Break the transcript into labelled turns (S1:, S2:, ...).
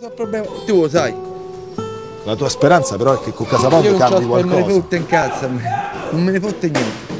S1: Problema, tu lo sai.
S2: La tua speranza però è che con Casapondo cambi qualcosa.
S1: Non me ne fotte in cazzo a me, non me ne fotte niente.